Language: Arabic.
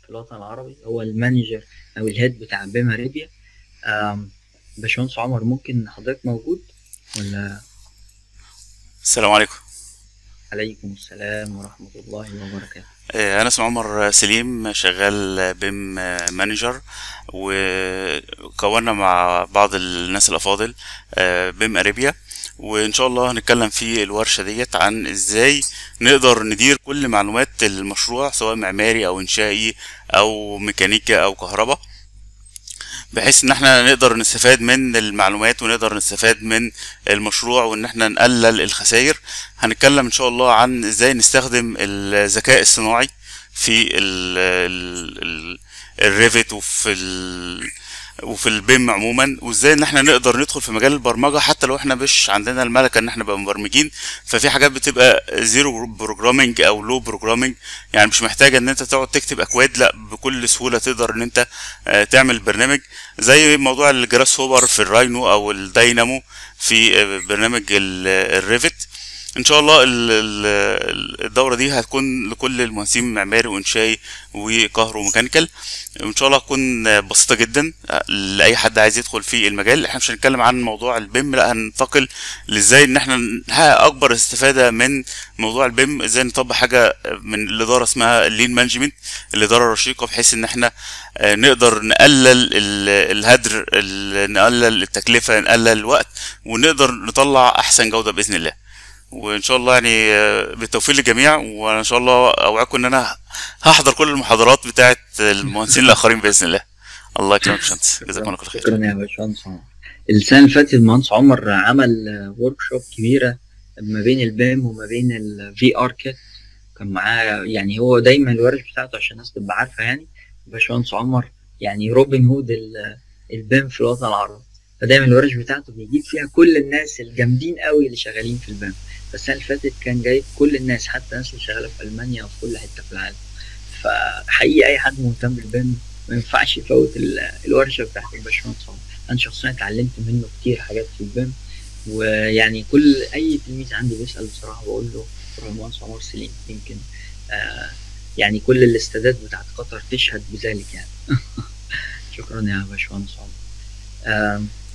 في الوطن العربي، هو المانجر او الهيد بتاع بيم اريبيا. آم، باشمهندس عمر، ممكن حضرتك موجود ولا؟ السلام عليكم. عليكم السلام ورحمة الله وبركاته. انا اسمي عمر سليم، شغال بيم مانجر، وكونا مع بعض الناس الافاضل بيم اريبيا. وان شاء الله هنتكلم في الورشة ديت عن ازاي نقدر ندير كل معلومات المشروع، سواء معماري او انشائي او ميكانيكا او كهرباء، بحيث ان احنا نقدر نستفاد من المعلومات ونقدر نستفاد من المشروع وان احنا نقلل الخسائر. هنتكلم ان شاء الله عن ازاي نستخدم الذكاء الصناعي في الريفت وفي البيم عموما، وازاي ان احنا نقدر ندخل في مجال البرمجه حتى لو احنا مش عندنا الملكه ان احنا نبقى مبرمجين. ففي حاجات بتبقى زيرو بروجرامنج او لو بروجرامنج، يعني مش محتاجه ان انت تقعد تكتب اكواد، لا بكل سهوله تقدر ان انت تعمل برنامج، زي موضوع الجراس هوبر في الراينو او الداينامو في برنامج الريفت. ان شاء الله الدوره دي هتكون لكل المهندسين معماري وانشائي وكهرو وميكانيكال. ان شاء الله هتكون بسيطه جدا لاي حد عايز يدخل في المجال. احنا مش هنتكلم عن موضوع البيم، لا هننتقل لازاي ان احنا نحقق اكبر استفاده من موضوع البيم، ازاي نطبق حاجه من الاداره اسمها اللين مانجمنت، الاداره الرشيقه، بحيث ان احنا نقدر نقلل الهدر، نقلل التكلفه، نقلل الوقت، ونقدر نطلع احسن جوده باذن الله. وان شاء الله يعني بالتوفيق للجميع. وانا ان شاء الله اوعدكم ان انا هحضر كل المحاضرات بتاعه المهندسين الاخرين باذن الله. الله يكرمك يا باشمهندس، جزاكم شكرا الله كل خير. شكرا يا باشمهندس عمر. السنة اللي فاتت المهندس عمر عمل ورك شوب كبيرة ما بين البيم وما بين الفي ار كيت. كان معاه، يعني هو دايما الورش بتاعته عشان الناس تبقى عارفة، يعني باشمهندس عمر يعني روبن هود البيم في الوطن العربي. فدايما الورش بتاعته بيجيب فيها كل الناس الجامدين قوي اللي شغالين في البيم. فالسنة اللي فاتت كان جايب كل الناس، حتى الناس اللي شغالة في ألمانيا وفي كل حتة في العالم. فحقيقي أي حد مهتم بالبيم ما ينفعش يفوت الورشة بتاعت الباشمهندس عمر. أنا شخصيا اتعلمت منه كتير حاجات في البيم. ويعني كل أي تلميذ عندي بيسأل بصراحة بقول له روح المهندس عمر سليم، يمكن آه يعني كل الاستادات بتاعت قطر تشهد بذلك يعني. شكرا يا باشمهندس عمر.